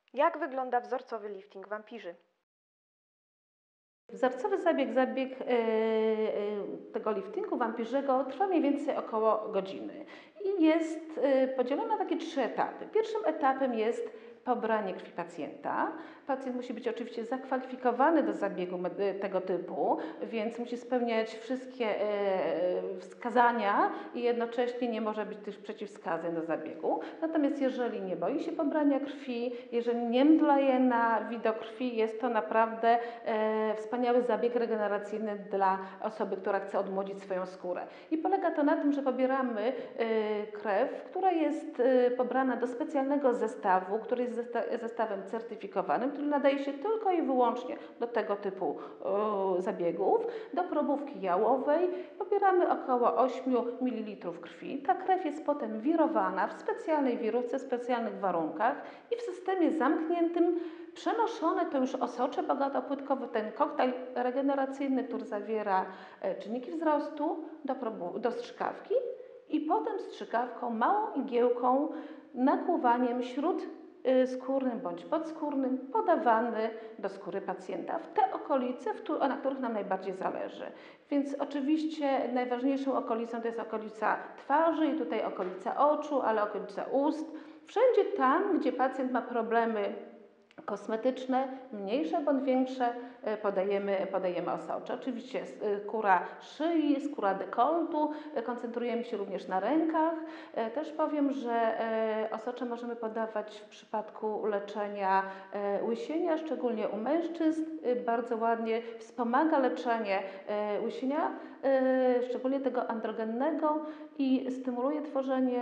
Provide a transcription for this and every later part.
Jak wygląda wzorcowy lifting wampirzy? Wzorcowy zabieg tego liftingu wampirzego trwa mniej więcej około godziny i jest podzielony na takie 3 etapy. Pierwszym etapem jest pobranie krwi pacjenta. Pacjent musi być oczywiście zakwalifikowany do zabiegu tego typu, więc musi spełniać wszystkie wskazania i jednocześnie nie może być też przeciwwskazań do zabiegu. Natomiast jeżeli nie boi się pobrania krwi, jeżeli nie mdleje na widok krwi, jest to naprawdę wspaniały zabieg regeneracyjny dla osoby, która chce odmłodzić swoją skórę. I polega to na tym, że pobieramy krew, która jest pobrana do specjalnego zestawu, który jest zestawem certyfikowanym, który nadaje się tylko i wyłącznie do tego typu zabiegów. Do probówki jałowej pobieramy około 8 ml krwi. Ta krew jest potem wirowana w specjalnej wirówce, w specjalnych warunkach i w systemie zamkniętym przenoszone to już osocze bogatopłytkowe, ten koktajl regeneracyjny, który zawiera czynniki wzrostu do strzykawki i potem strzykawką, małą igiełką, nakłuwaniem śródskórnym bądź podskórnym podawany do skóry pacjenta w te okolice, na których nam najbardziej zależy. Więc oczywiście najważniejszą okolicą to jest okolica twarzy i tutaj okolica oczu, ale okolica ust. Wszędzie tam, gdzie pacjent ma problemy kosmetyczne, mniejsze bądź większe, podajemy osocze. Oczywiście skóra szyi, skóra dekoltu, koncentrujemy się również na rękach. Też powiem, że osocze możemy podawać w przypadku leczenia łysienia, szczególnie u mężczyzn. Bardzo ładnie wspomaga leczenie łysienia, szczególnie tego androgennego i stymuluje tworzenie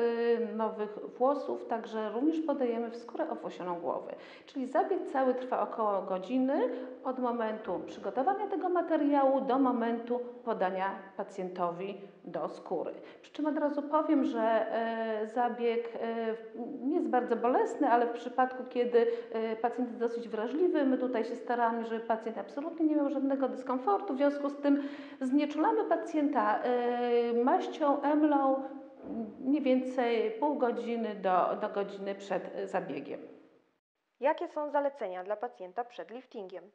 nowych włosów, także również podajemy w skórę owłosioną głowy. Czyli zabieg cały trwa około godziny od momentu przygotowania tego materiału do momentu podania pacjentowi do skóry. Przy czym od razu powiem, że zabieg nie jest bardzo bolesny, ale w przypadku, kiedy pacjent jest dosyć wrażliwy, my tutaj się staramy, żeby pacjent absolutnie nie miał żadnego dyskomfortu. W związku z tym znieczulamy pacjenta maścią, emlą mniej więcej pół godziny do godziny przed zabiegiem. Jakie są zalecenia dla pacjenta przed liftingiem?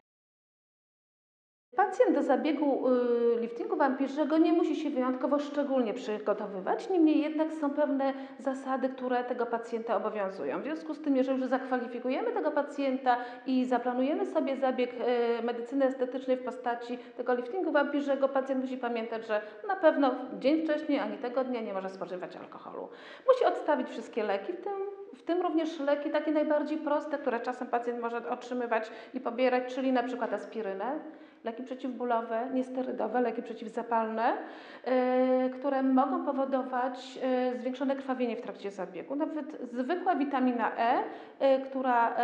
Pacjent do zabiegu liftingu wampirzego nie musi się wyjątkowo szczególnie przygotowywać, niemniej jednak są pewne zasady, które tego pacjenta obowiązują. W związku z tym, jeżeli już zakwalifikujemy tego pacjenta i zaplanujemy sobie zabieg medycyny estetycznej w postaci tego liftingu wampirzego, pacjent musi pamiętać, że na pewno dzień wcześniej ani tego dnia nie może spożywać alkoholu. Musi odstawić wszystkie leki, w tym również leki takie najbardziej proste, które czasem pacjent może otrzymywać i pobierać, czyli na przykład aspirynę, leki przeciwbólowe, niesterydowe, leki przeciwzapalne, które mogą powodować zwiększone krwawienie w trakcie zabiegu. Nawet zwykła witamina E, która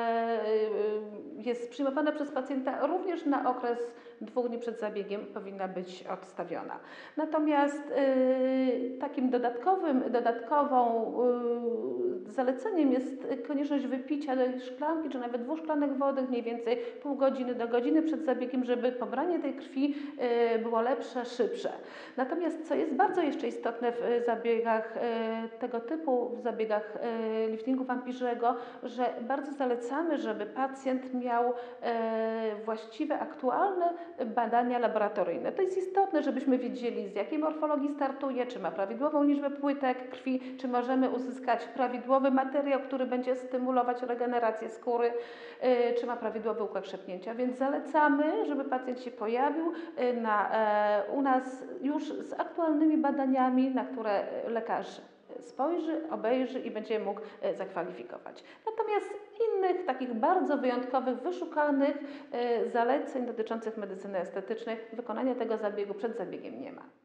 jest przyjmowana przez pacjenta również na okres 2 dni przed zabiegiem powinna być odstawiona. Natomiast takim dodatkową zaleceniem jest konieczność wypicia szklanki czy nawet 2 szklanek wody mniej więcej pół godziny do godziny przed zabiegiem, żeby pobranie tej krwi było lepsze, szybsze. Natomiast co jest bardzo jeszcze istotne w zabiegach tego typu, w zabiegach liftingu wampirzego, że bardzo zalecamy, żeby pacjent miał właściwe, aktualne badania laboratoryjne. To jest istotne, żebyśmy wiedzieli, z jakiej morfologii startuje, czy ma prawidłową liczbę płytek krwi, czy możemy uzyskać prawidłowy materiał, który będzie stymulować regenerację skóry, czy ma prawidłowy układ krzepnięcia. Więc zalecamy, żeby pacjent się pojawił u nas już z aktualnymi badaniami, na które lekarz spojrzy, obejrzy i będzie mógł zakwalifikować. Natomiast innych takich bardzo wyjątkowych, wyszukanych zaleceń dotyczących medycyny estetycznej wykonania tego zabiegu przed zabiegiem nie ma.